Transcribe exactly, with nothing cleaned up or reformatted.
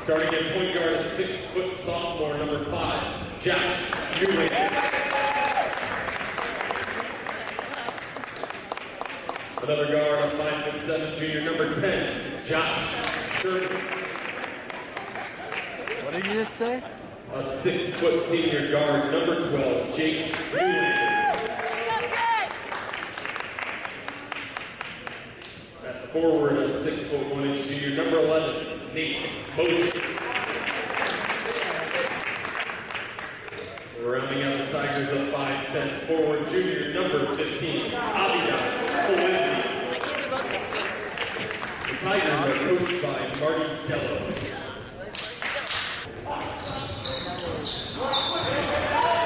Starting at point guard, a six-foot sophomore, number five, Josh Newland. Another guard, a five-foot-seven junior, number ten, Josh Sherman. What did you just say? A six-foot senior guard, number twelve, Jake Newland. At forward, a six-foot one-inch junior, number eleven, Nate Moses. Rounding out the Tigers, a five ten forward junior, number fifteen, Abida Olendi. The Tigers are coached by Marty Dello.